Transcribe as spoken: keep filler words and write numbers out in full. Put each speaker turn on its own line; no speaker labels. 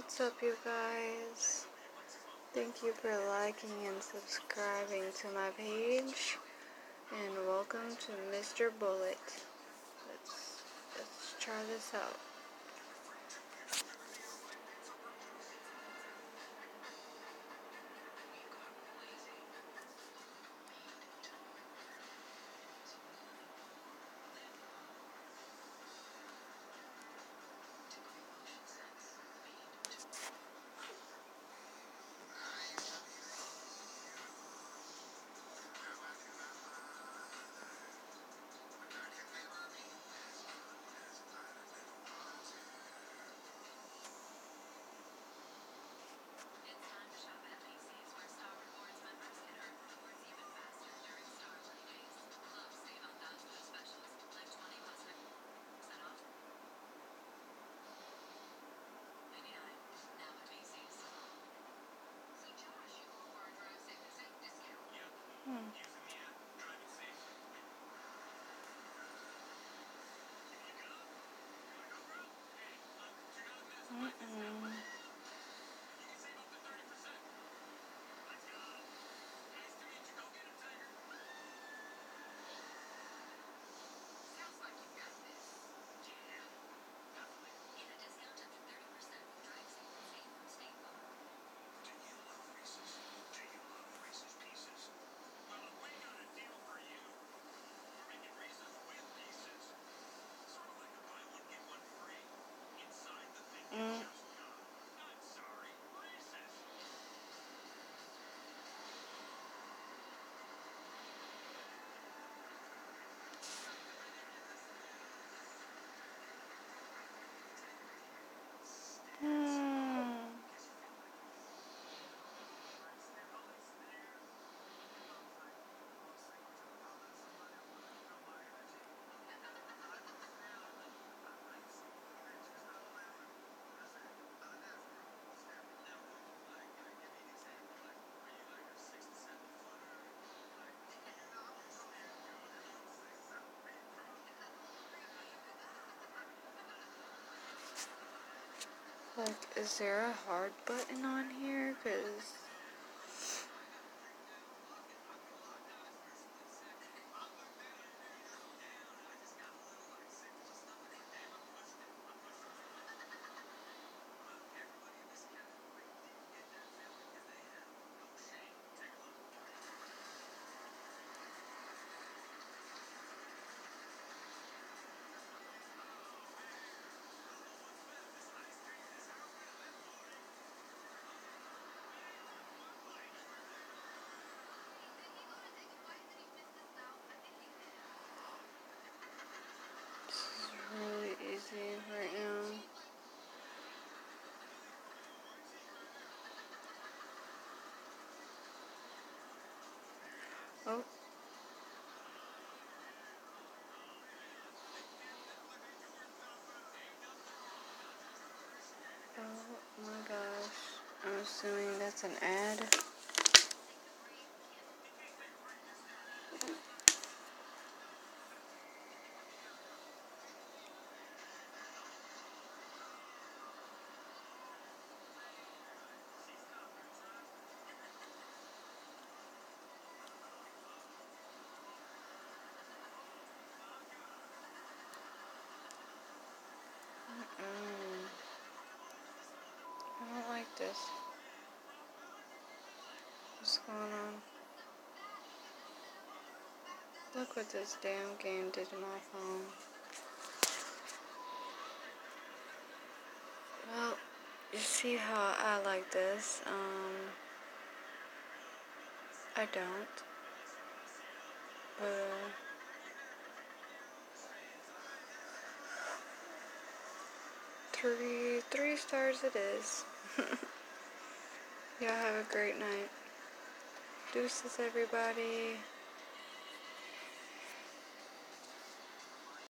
What's up, you guys? Thank you for liking and subscribing to my page, and welcome to Mister Bullet. Let's let's try this out. Hmm. Mm-mm. Mm. Hmm. Like, is there a hard button on here? Cause this is really easy right now. Oh. Oh my gosh. I'm assuming that's an ad. Mm. I don't like this. What's going on? Look what this damn game did to my phone. Well, you see how I like this. Um, I don't. But, uh, three, three stars it is. Y'all have a great night. Deuces, everybody.